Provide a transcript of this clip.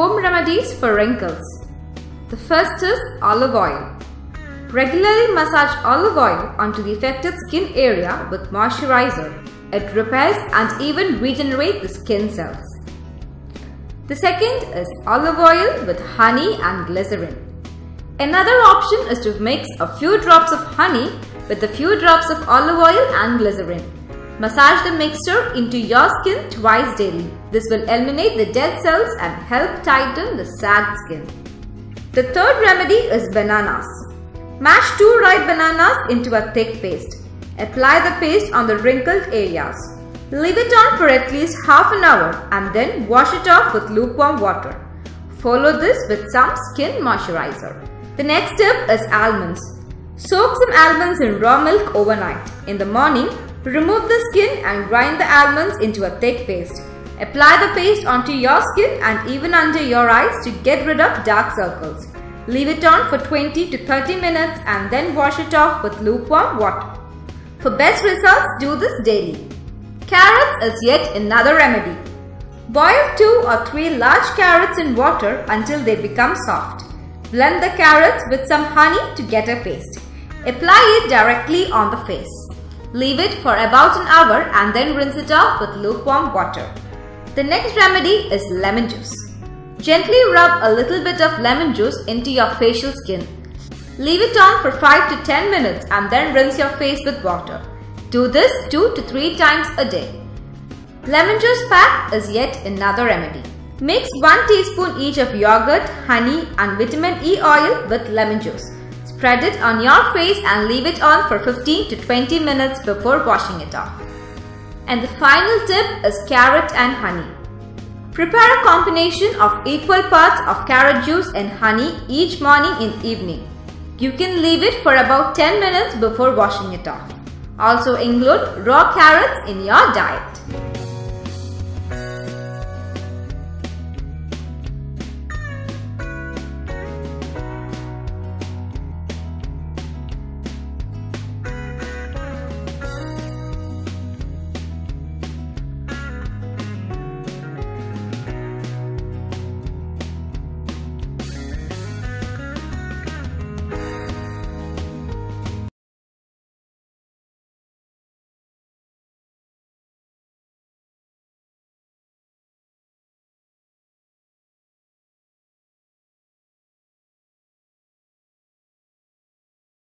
home remedies for wrinkles. The first is olive oil. Regularly massage olive oil onto the affected skin area with moisturizer. It repairs and even regenerates the skin cells. The second is olive oil with honey and glycerin. Another option is to mix a few drops of honey with a few drops of olive oil and glycerin. Massage the mixture into your skin twice daily. This will eliminate the dead cells and help tighten the sagged skin. The third remedy is bananas. Mash 2 ripe bananas into a thick paste. Apply the paste on the wrinkled areas. Leave it on for at least half an hour and then wash it off with lukewarm water. Follow this with some skin moisturizer. The next step is almonds. Soak some almonds in raw milk overnight. In the morning, remove the skin and grind the almonds into a thick paste. Apply the paste onto your skin and even under your eyes to get rid of dark circles. Leave it on for 20 to 30 minutes and then wash it off with lukewarm water. For best results, do this daily. Carrots is yet another remedy. Boil 2 or 3 large carrots in water until they become soft. Blend the carrots with some honey to get a paste. Apply it directly on the face. Leave it for about an hour and then rinse it off with lukewarm water. The next remedy is lemon juice. Gently rub a little bit of lemon juice into your facial skin. Leave it on for 5 to 10 minutes and then rinse your face with water. Do this 2 to 3 times a day. Lemon juice pack is yet another remedy. Mix 1 teaspoon each of yogurt, honey and vitamin E oil with lemon juice. Spread it on your face and leave it on for 15 to 20 minutes before washing it off. And the final tip is carrot and honey. Prepare a combination of equal parts of carrot juice and honey each morning and evening. You can leave it for about 10 minutes before washing it off. Also include raw carrots in your diet.